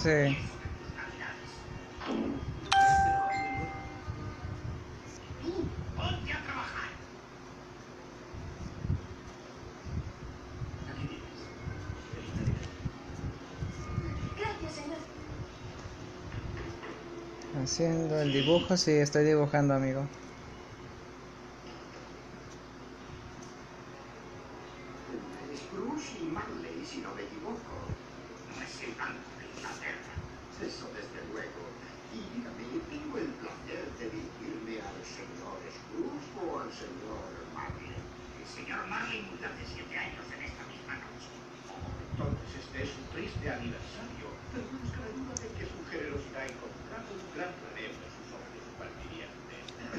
Sí. Tú, ponte a trabajar. Aquí tienes. Gracias, señor. Haciendo el dibujo, sí, estoy dibujando, amigo. Scrooge y Marley, si no me equivoco. Representantes de Inglaterra. Eso desde luego. Y dígame, ¿tengo el placer de dirigirme al señor Scrooge o al señor Marley? El señor Marley murió hace 7 años en esta misma noche. Oh, entonces este es un triste aniversario. Pero no nos cabe duda de que su generosidad ha encontrado un gran relevo en sus ojos supervivientes.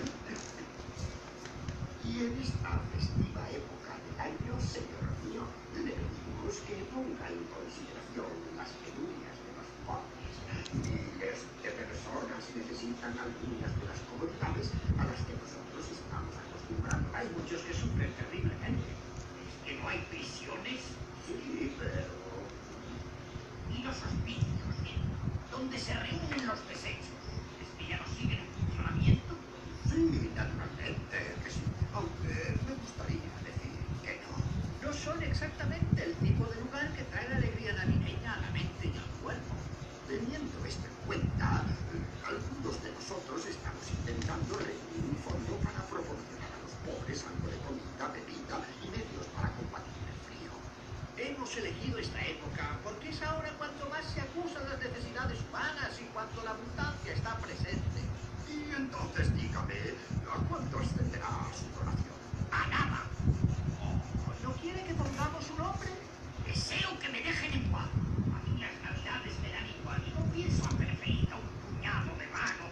Y en esta festiva época del año, señor mío, le pedimos que ponga en consideración las penurias de los pobres. Miles de personas necesitan algunas de las comodidades a las que nosotros estamos acostumbrados. Hay muchos que sufren terriblemente. ¿Es que no hay prisiones? Sí, pero... ¿Y los hospicios? ¿Dónde se reúnen los desechos? ¿Es que ya no siguen en funcionamiento? Sí, naturalmente que sí. Aunque me gustaría decir que no. No son exactamente el tipo de lugar que trae la alegría navideña a la mente y al cuerpo. Teniendo esto en cuenta, algunos de nosotros estamos intentando reunir un fondo para proporcionar a los pobres algo de comida, bebida y medios para combatir el frío. Hemos elegido esta época porque es ahora cuando más se acusan las necesidades humanas y cuando la abundancia está presente. Y entonces dígame, ¿a cuánto ascenderá su donación? ¡A nada! Oh, ¿no quiere que pongamos un nombre? Deseo que me dejen en paz. A mí las navidades me dan igual y no pienso hacer feliz a un puñado de manos.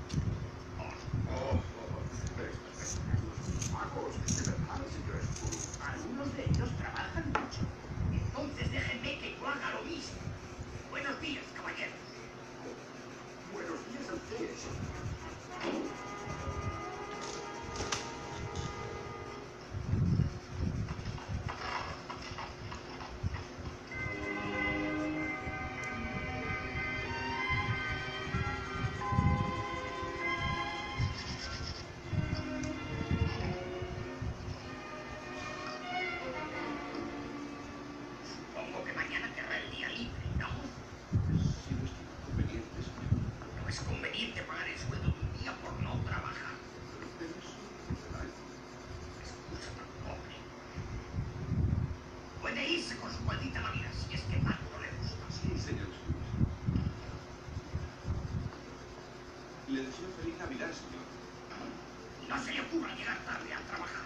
Pero estos personajes no son magos, de verdad, señor Scrooge. Algunos de ellos trabajan mucho. Entonces déjenme que yo haga lo mismo. Buenos días, caballeros. Buenos días a ustedes. Supongo que mañana querrá el día libre, ¿no? Si no estima conveniente, señor. No es conveniente pagar el sueldo de un día por no trabajar. Pero eso será el excusa tan pobre. Puede irse con su maldita Navidad si es que tanto le gusta. Sí, señor Scrooge. Le deseo feliz Navidad, señor. Y no se le ocurra llegar tarde al trabajar.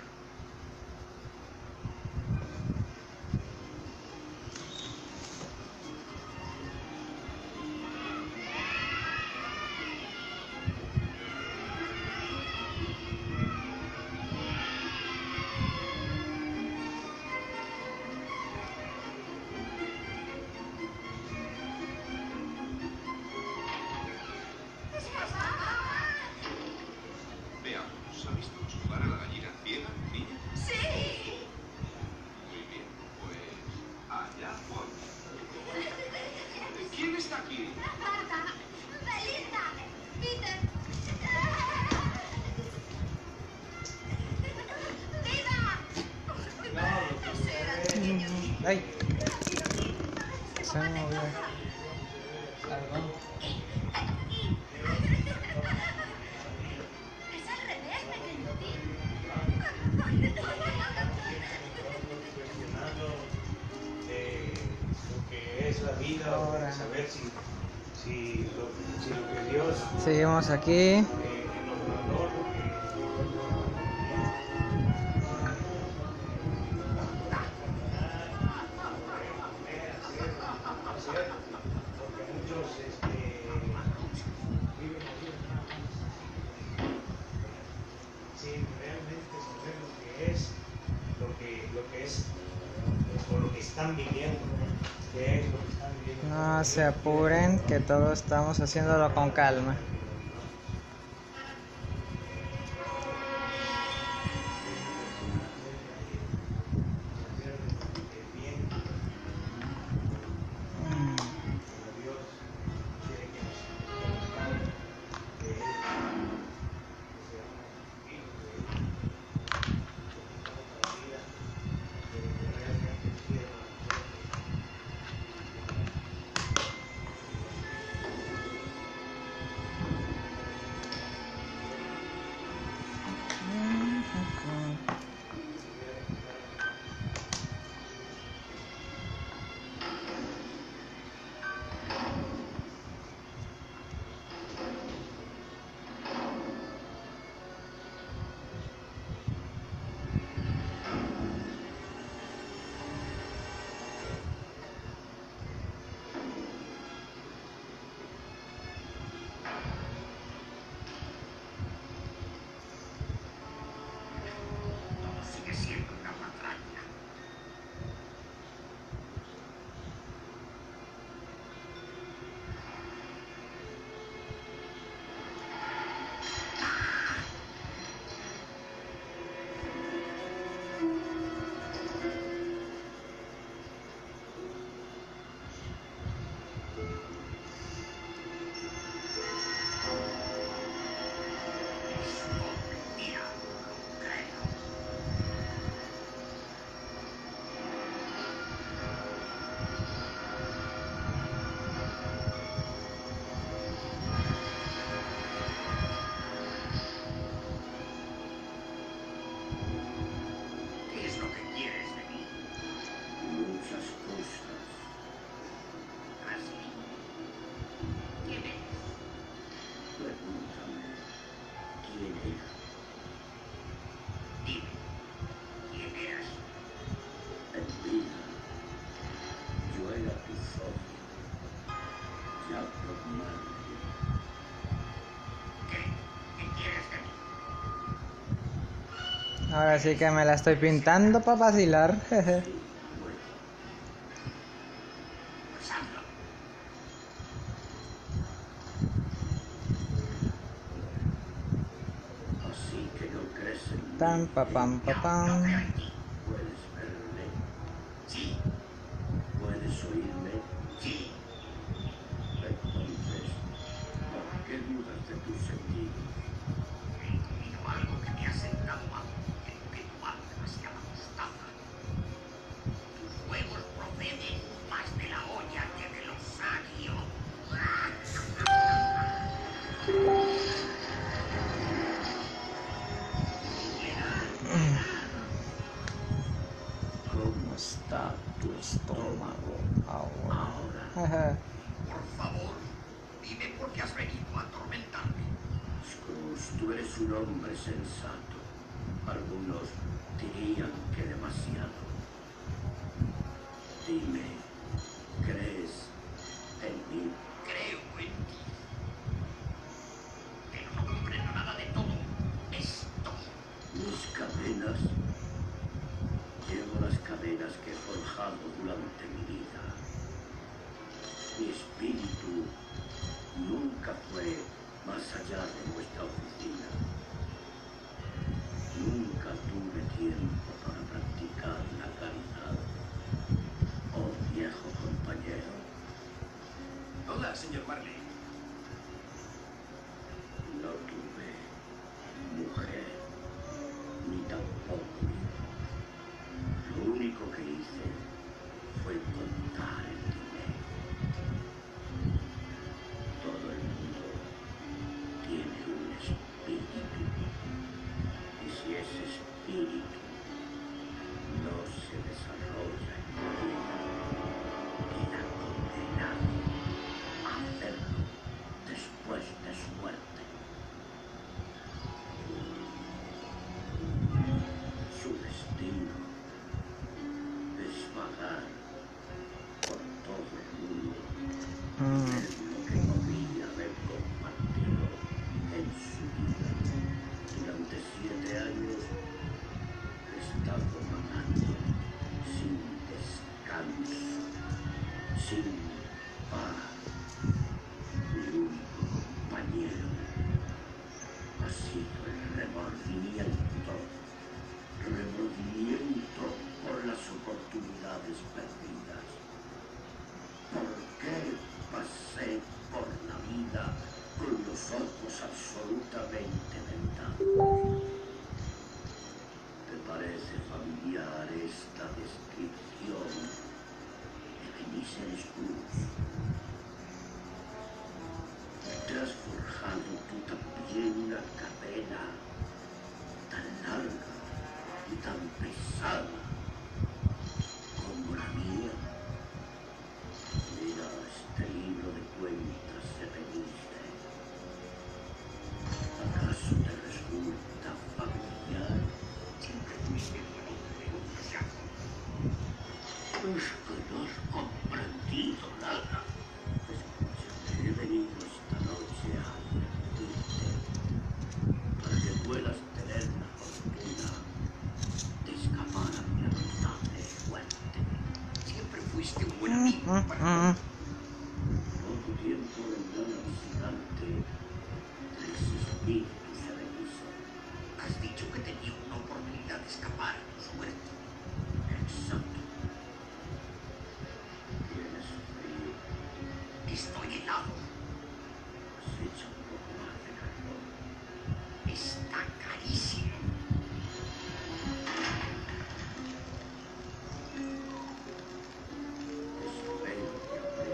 Veamos, ¿ha visto chuflar a la gallina ciega, niña? ¡Sí! Muy bien, pues allá voy. ¿Quién está aquí? ¡Marta! ¡Belinda! ¡Peter! ¡Viva! ¡Ese era el niño! Ay, se me movió algo. Es al revés, pequeñín. De lo que es la vida, o de Ahora. saber si lo que Dios Seguimos aquí. nos mandó, lo que hacer, porque muchos viven así sin realmente saber lo que es o lo que están viviendo, qué es lo que están viviendo. No se apuren, que todos estamos haciéndolo con calma. Ahora sí que me la estoy pintando para vacilar. Jeje. Pues hazlo. Así que no crees en mí. Pam, pa, pam, pa, pam. No creo en ti. ¿Puedes verme? Sí. ¿Puedes oírme? Sí. Entonces, ¿por qué dudas de tus sentidos? He comido algo que me ha sentado mal. Creo que tu alma demasiada mostaza. Tus huevos proceden más de la olla que de los sabios. ¿Cómo está tu estómago ahora? Jeje. Por favor, dime por qué has venido a atormentarme. Scrooge, tú eres un hombre sensato. Algunos dirían que demasiado. Dime, ¿crees en mí? Creo en ti. Pero no comprendo nada de todo esto. Mis cadenas. Llevo las cadenas que he forjado durante mi vida. Mi espíritu nunca fue más allá de nuestra oficina. Nunca tuve tiempo para practicar la caridad. Oh, viejo compañero. Hola, señor Marley. No tuve mujer, ni tampoco hijo. Lo único que hice fue contar el dinero. Todo el mundo tiene un espíritu. Y si ese espíritu no se desarrolla en la vida, queda condenado a hacerlo después de su muerte. Su destino es vagar por todo el mundo. Es lo que podría haber compartido en su vida. Durante 7 años he estado vagando sin descanso, sin paz. Mi único compañero ha sido el remordimiento. Remordimiento por las oportunidades perdidas. ¿Por qué pasé por la vida con los ojos absolutamente vendados? ¿Te parece familiar esta descripción de Ebenezer Scrooge? ¿Te has forjado tú también una cadena tan larga y tan pesada como la mía? Mira este libro de cuentas, Ebenezer. ¿Acaso te resulta familiar? Siempre fuiste un hombre entusiasta. Es que no has comprendido nada. Escúchame, he venido esta noche a advertirte para que puedas tener la fortuna de escapar a mi lamentable suerte. Siempre fuiste un buen amigo para mí. Poco tiempo vendrá la visitante de los espíritus, Ebenezer. Has dicho que tenía una oportunidad de escapar a tu suerte. Exacto. ¿Tienes frío? Estoy helado. Has hecho un poco más de calor. Está carísimo. Es 20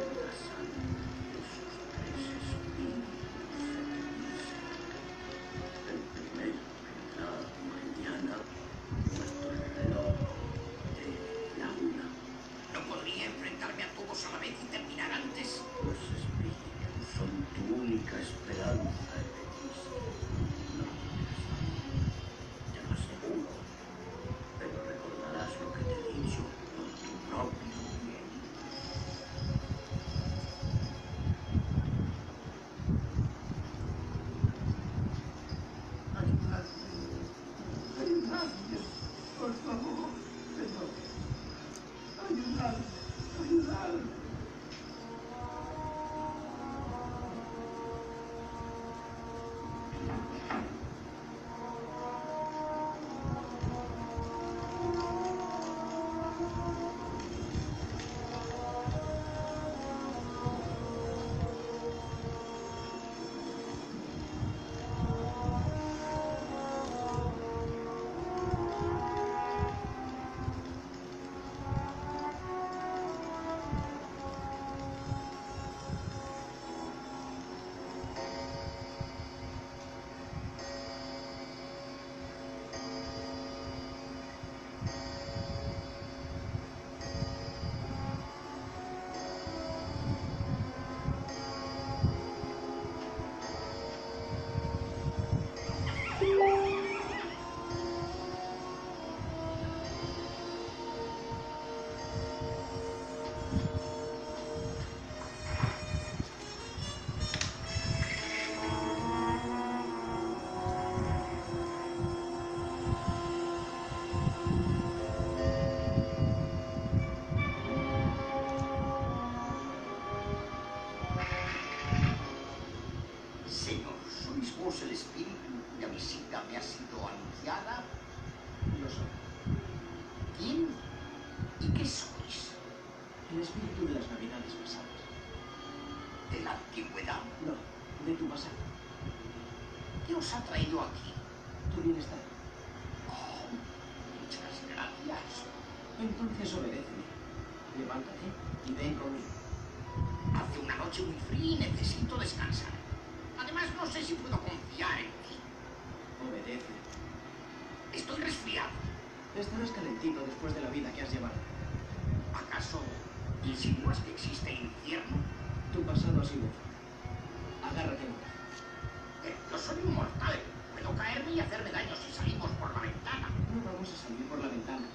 Entonces obedéceme. Levántate y ven conmigo. Hace una noche muy fría y necesito descansar. Además, no sé si puedo confiar en ti. Obedéceme. Estoy resfriado. Estarás calentito después de la vida que has llevado. ¿Acaso insinúas que existe infierno? Tu pasado ha sido. Agárrate. Yo soy un mortal. Puedo caerme y hacerme daño si salimos por la ventana. No vamos a salir por la ventana.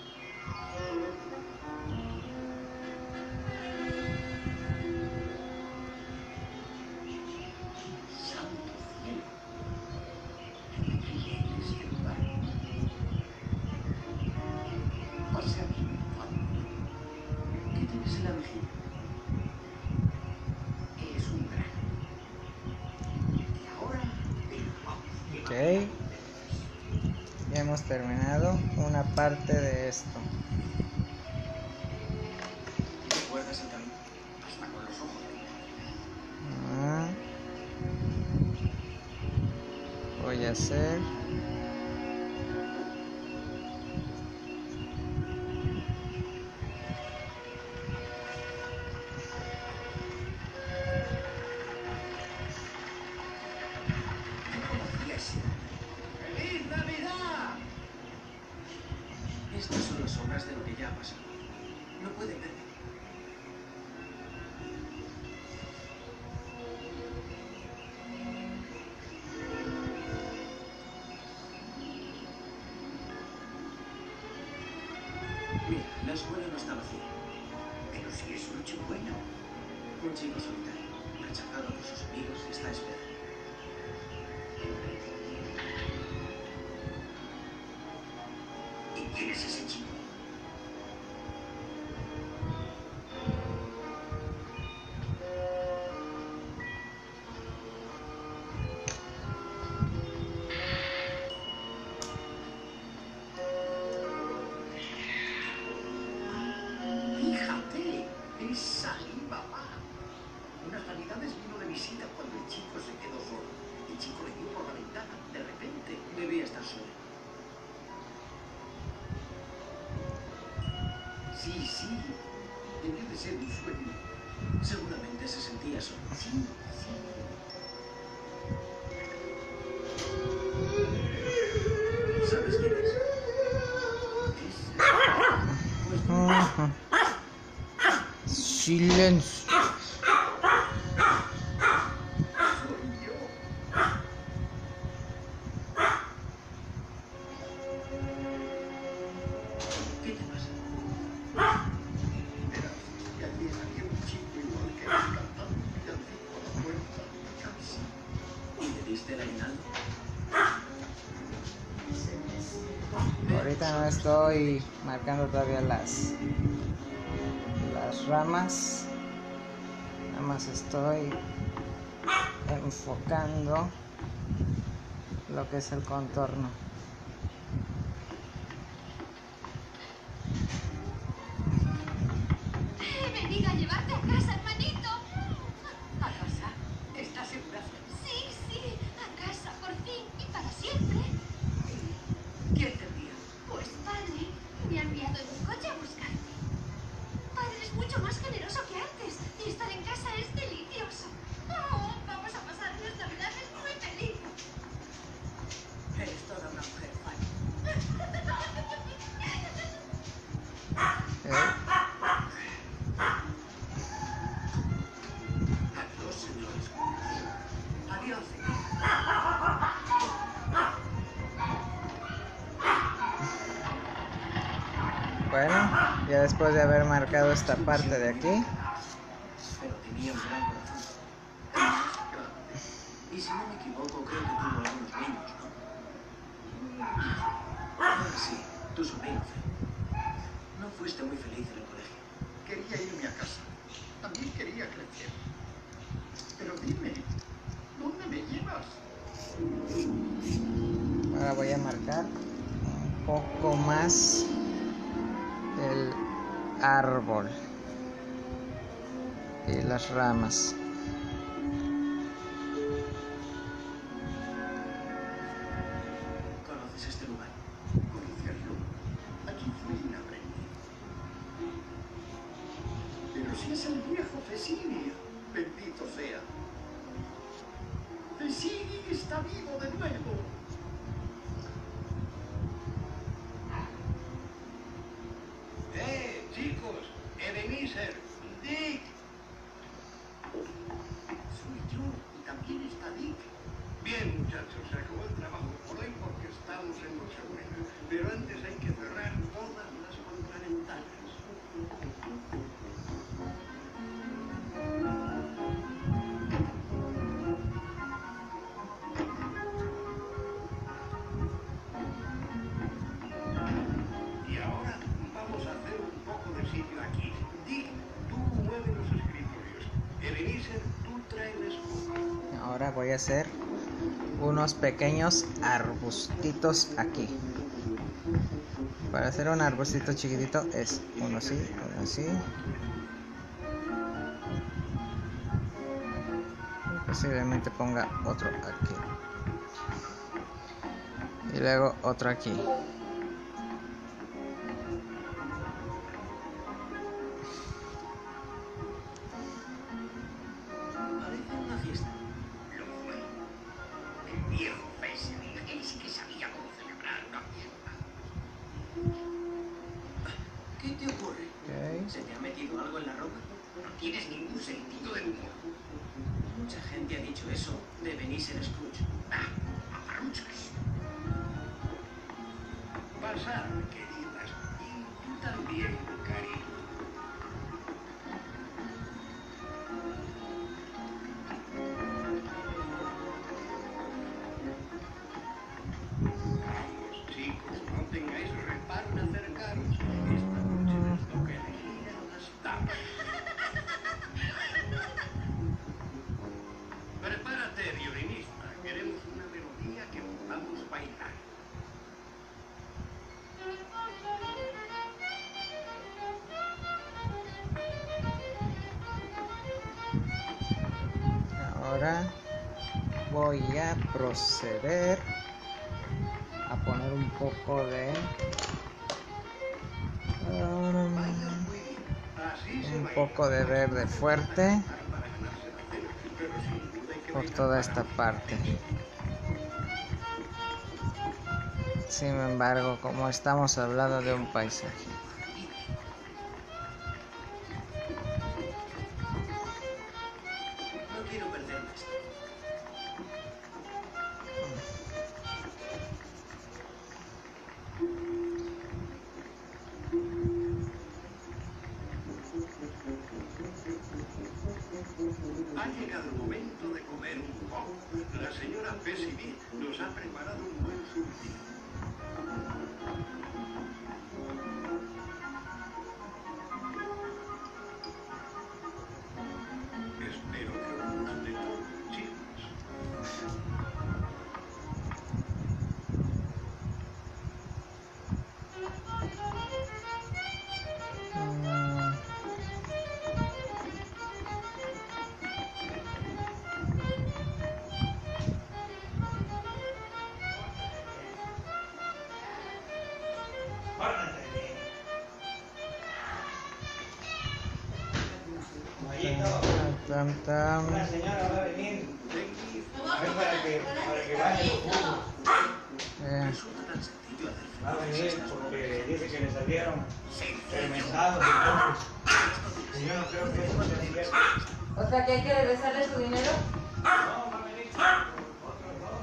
Santo cielo. ¿Qué es este lugar? Pase aquí, ¿qué tienes en la mejilla? Es un grano. Y ahora, vamos. Ok. Ya hemos terminado una parte de esto. ¿Recuerdas el camino? Hasta con los ojos de Voy a hacer ¡Feliz Navidad! Estas son las sombras de lo que ya ha pasado. No pueden verme. Mira, la escuela no está vacía. Pero si es un chico bueno. Un chico solitario, rechazado por sus amigos, está esperando. ¿Y quién es ese chico? Fíjate, es Salim Baba. Unas navidades vino de visita cuando el chico se quedó solo. El chico le dio por la ventana. De repente debía estar solo. Sí, debió de ser un sueño. Seguramente se sentía solo. Sí. ¿Sabes quién es? silencio. Soy yo. ¿Qué te pasa? Verás, que ayer había un chico igual que él cantando un villancico a la puerta de mi casa. ¿Y le diste el aguinaldo? Ahorita no estoy marcando todavía las ramas. Nada más estoy enfocando lo que es el contorno. He venido a llevarte a casa, hermanito. ¿A casa? ¿Estás segura? Sí, a casa, por fin y para siempre. ¿Quién te envía? Pues padre, me ha enviado en un coche a buscarte. Padre es mucho más generoso que antes y estar en casa es delicioso. Oh, vamos a pasar unas navidades muy felices. Eres toda una mujer fan. Adiós, señores. Adiós, señor. Bueno, ya después de haber marcado esta parte de aquí, Pero tenía un gran corazón. Claro. Y si no me equivoco, creo que tuvo algunos niños, ¿no? Sí, tu sobrino Fred. No fuiste muy feliz en el colegio. Quería irme a casa. También quería crecer. Pero dime, ¿dónde me llevas? ahora voy a marcar un poco más el árbol y las ramas. ¿Conoces este lugar? Conocerlo. Aquí fui y aprendí. Ebenezer, Dick. Soy yo, y también está Dick. Bien, muchachos, se acabó el trabajo por hoy porque estamos en Nochebuena. Pero antes hay que cerrar todas las contraventanas. Y ahora vamos a hacer un poco de sitio aquí. Dick, tú mueve los escritorios. Ebenezer, tú trae la escoba. Ahora voy a hacer unos pequeños arbustitos aquí. Para hacer un arbustito chiquitito es uno así, uno así. Y posiblemente ponga otro aquí. Y luego otro aquí. Parece una fiesta. Lo fue. El viejo Fesevich, él sí que sabía cómo celebrar una fiesta. ¿Qué te ocurre? Ok. ¿Se te ha metido algo en la ropa? No tienes ningún sentido del humor. Mucha gente ha dicho eso de Ebenezer Scrooge. Ah, paparuchas. Pasad, queridas. Y tú también, cariño. Vamos, chicos, no tengáis reparo en acercaros. Esta noche nos toca elegir a las damas. Prepárate, violinista. Queremos una melodía que podamos bailar. Ahora voy a proceder a poner un poco de Vaya muy bien. Así se un baila. poco de verde fuerte Para ganarse la cena, pero sin duda hay que por bailar toda para esta mí. parte. Sin embargo, como estamos hablando de un paisaje, No quiero perderme esto. Ha llegado el momento de comer un poco. La señora Fesevich nos ha preparado un buen surtido. Espero que os guste todo, chicos. Pórtate bien. Mayito, tan, tan. una señora va a venir. A ver, para que baje los jugos. Resulta tan sencillo hacer Va a venir porque dice que le salieron sencillo. fermentados entonces. Y yo no creo que eso sea cierto. O sea que hay que regresarle su dinero. No, va a venir otros dos.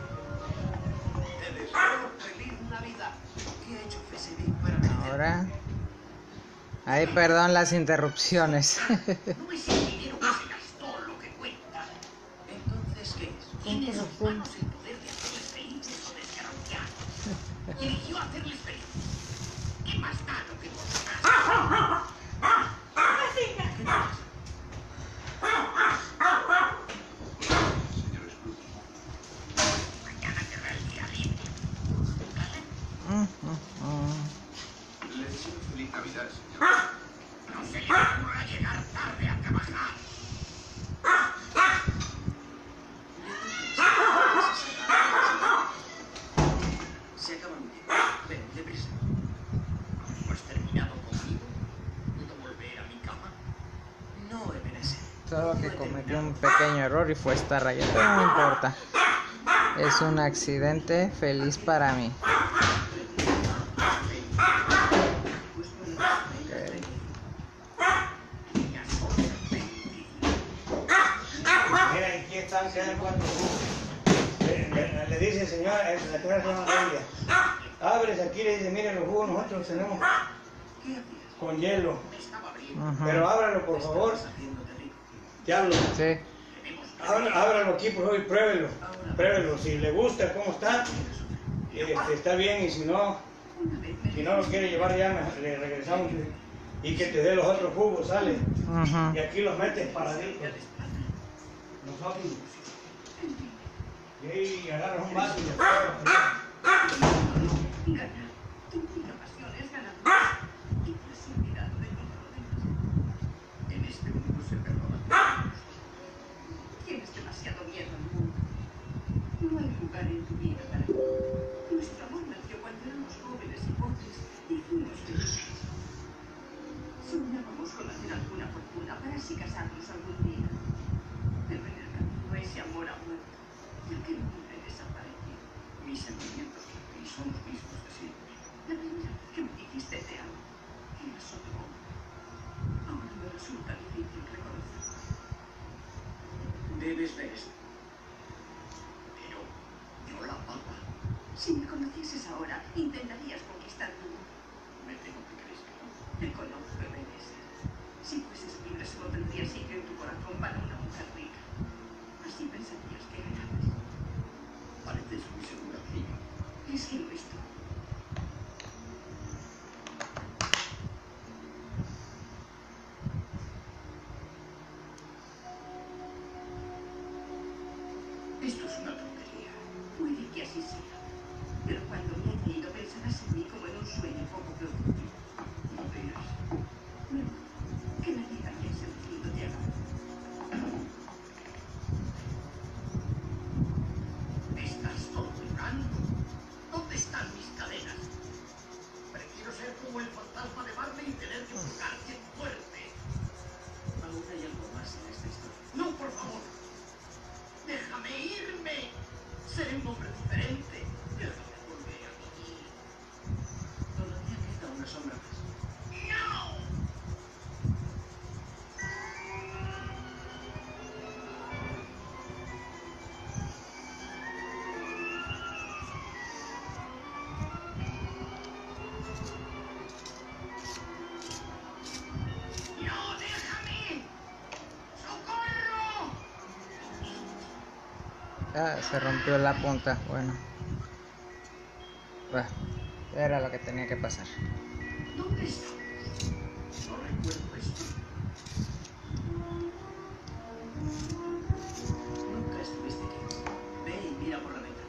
Te deseo feliz Navidad. ¿Qué ha hecho Fesevich para merecer? Ahora, ay, perdón las interrupciones. No es el dinero que se gastó lo que cuenta. Entonces, ¿qué es? Tiene en sus manos el poder de hacerles felices o desgraciados. Y eligió hacerles felices. ¿Qué más da lo que vosotras? ¿Qué pasa? Señor Scrooge. Mañana querrá el día libre. Le deseo feliz Navidad, señor. No se le ocurra llegar tarde a trabajar. Se acaba mi tiempo. Ven, deprisa. ¿No has terminado conmigo? ¿Puedo volver a mi cama? No, Ebenezer. Solo que cometí un pequeño error y fue esta raya, pero no importa. Es un accidente feliz para mí. Ok. quedan 4 jugos. Le dice el señor, la señora se llama Delia. Abres aquí, le dice, mire los jugos nosotros tenemos con hielo. Pero ábralo por favor. Te hablo. Sí. Ábralo aquí por favor y pruébelo. Pruébelo. Si le gusta cómo está, está bien, y si no lo quiere llevar ya, le regresamos y que te dé los otros jugos, sale. Y aquí los metes paraditos. Nosotros. Y ahí agarras un vaso y le Ganar. Tu única pasión es ganar. Y te has olvidado de todo lo demás. En este mundo se perdona. Tienes demasiado miedo al mundo. No hay lugar en tu vida para ti. Nuestro amor nació cuando éramos jóvenes y pobres y fuimos felices. Soñábamos con hacer alguna fortuna para así casarnos algún día. Pero en el camino ese amor ha muerto. Y aquel hombre desapareció. Mis sentimientos por ti son los mismos de siempre. La primera vez que me dijiste te amo, eras otro hombre. Ahora me resulta difícil reconocerlo. Debes ver esto. Pero yo la amaba. Si me conocieses ahora, intentarías conquistar tu mundo. Me tengo que creer que no. Te conozco, Ebenezer. Si fueses libre, solo tendrías sitio en tu corazón para una mujer rica. Así pensarías que ganabas. Pareces muy segura de ello. Es que lo estoy. Esto es una tontería. Puede que así sea. Pero cuando me haya ido pensarás en mí como en un sueño poco productivo. No veas. No, que la vida ya es el fin de llegar. ¿Estás torturando? ¿Dónde están mis cadenas? Prefiero ser como el fantasma de Barney y tener que buscar quien muerte. Aún hay algo más en esta historia. No, por favor. Déjame irme. Seré un hombre diferente. Déjame volver a vivir. Todavía queda una sombra más. ¡No! ¡No, déjame! ¡Socorro! Ah, se rompió la punta. Bueno, era lo que tenía que pasar. ¿Dónde está? No recuerdo esto. Nunca estuviste aquí. Ve y mira por la ventana.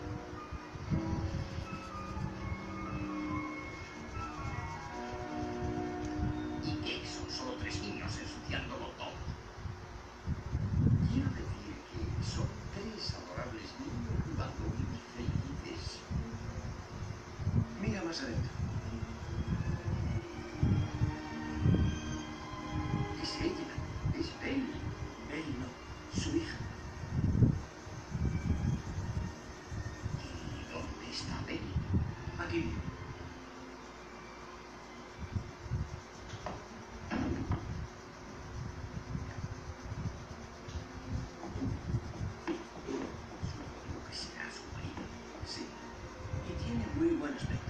¿Y qué? Son solo 3 niños ensuciándolo todo. Quiero decir que son 3 adorables niños jugando muy felices. Mira más adentro. Es ella, es Belle. Belle no, su hija. ¿Y dónde está Belle? Aquí. Supongo que será su marido. Sí. Y tiene muy buen aspecto.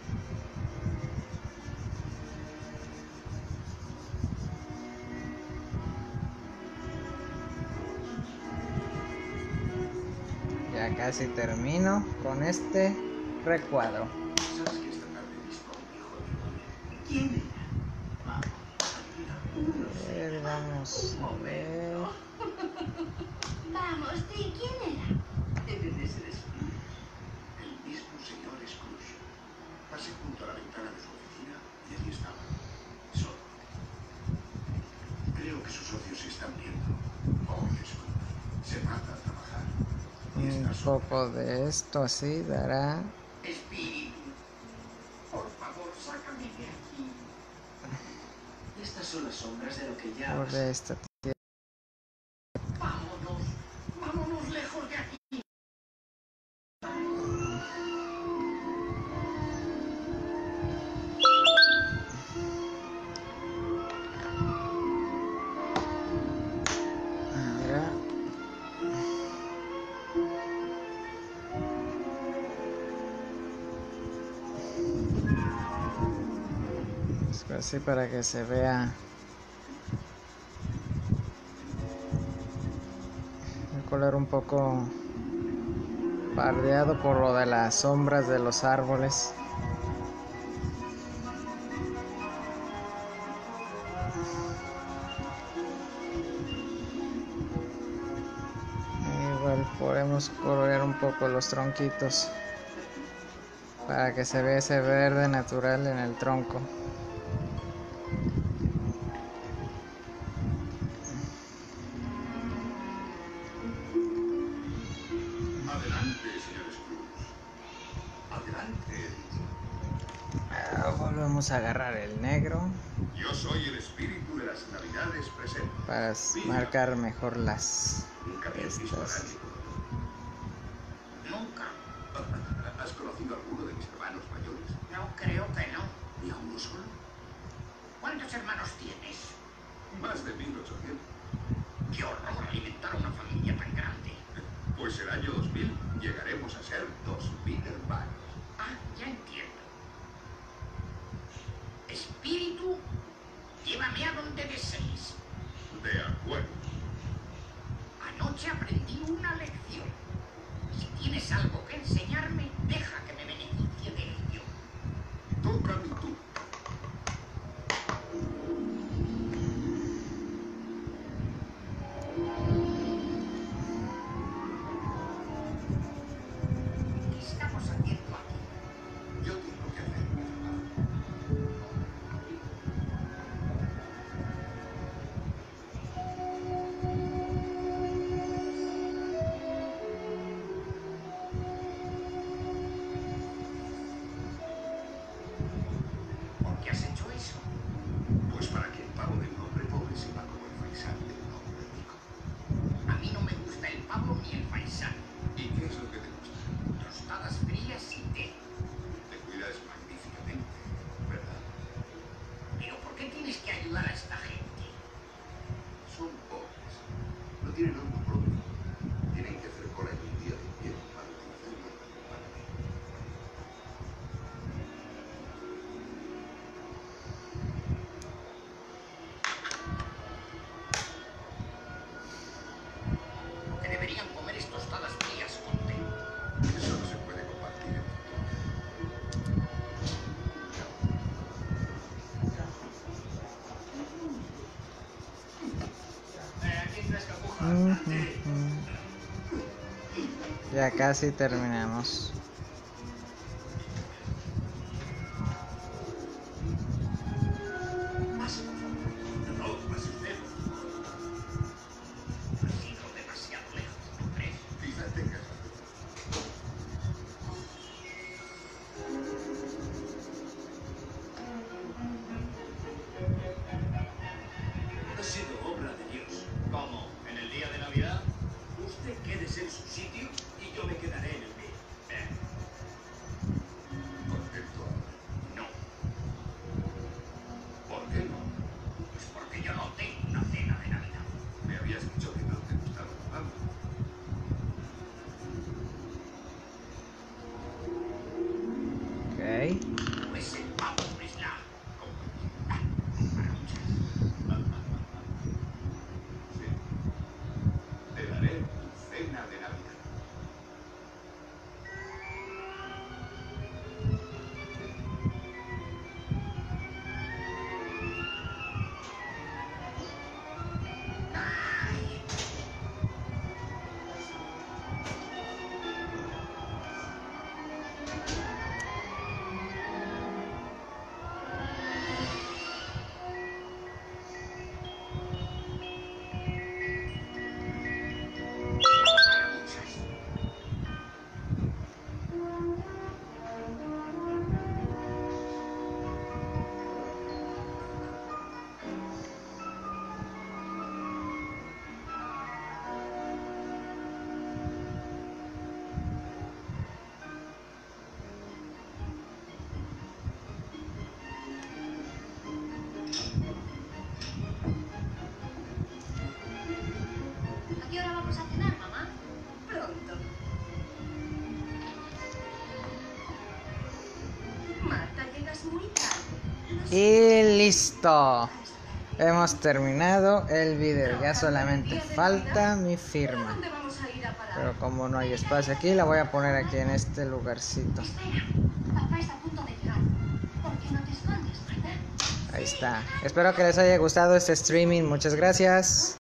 Ya casi termino con este recuadro. ¿Sabes que esta tarde he visto a un hijo de mi madre? ¿Quién era? Vamos, adivina. A ver, vamos a ver. Vamos, sí, ¿quién era? Ebenezer Scrooge. El mismo señor Scrooge. Pasé junto a la ventana de su oficina y allí estaba. Solo. Creo que sus socios se están viendo. Pobre Scrooge. Se mata a trabajar. Y Un está solo. poco de esto así dará. Espíritu. Por favor, sácame de aquí. Estas son las sombras de lo que ya Por pasó. esta. Vámonos. Vámonos lejos de aquí. Mira. Así para que se vea el color un poco pardeado por lo de las sombras de los árboles. Igual podemos colorear un poco los tronquitos para que se vea ese verde natural en el tronco. Adelante, señor Scrooge. Adelante. Volvemos a agarrar el negro Yo soy el espíritu de las navidades presentes. para marcar mejor las Nunca me has visto a estas. nadie. Nunca. ¿Has conocido a alguno de mis hermanos mayores? No, creo que no. ¿Ni a uno solo? ¿Cuántos hermanos tienes? Más de 1800. Qué horror alimentar a una familia tan grande. Pues el año 2000 llegaremos a ser 2000 hermanos. Ah, ya entiendo. Espíritu, llévame a donde desees. De acuerdo. Anoche aprendí una lección. Si tienes algo que enseñarme, deja que me beneficie de ello. Toca mi turno. ¿Qué estamos haciendo aquí? Yo tengo que hacer mi trabajo. ¿Por qué has hecho eso? Pues para que el pavo de un hombre pobre sepa como el faisán de un hombre rico. A mí no me gusta el pavo ni el faisán. ¿Y qué es lo que te gusta? Tostadas frías y té. Te cuidas magníficamente, ¿verdad? Pero ¿por qué tienes que ayudar a esta gente? Son pobres. No tienen horno propio. Tienen que hacer cola en un día de invierno para utilizarlo para mí. Que deberían comer es tostadas frías con té. Eso no se puede compartir en todo. Ya casi terminamos. Pase, por favor. No, pase usted. Ha sido demasiado lejos, ¿no crees? Quizás tengas razón. Ha sido obra de Dios. ¿Cómo? ¿En el día de Navidad? Usted quédese en su sitio y yo me quedaré en el mío. Y listo. Hemos terminado el video. Ya solamente falta mi firma. ¿Dónde vamos a ir a parar? Pero como no hay espacio aquí, la voy a poner aquí en este lugarcito. Espera, papá está a punto de llegar. ¿Por qué no te escondes, verdad? Ahí está. Espero que les haya gustado este streaming. Muchas gracias.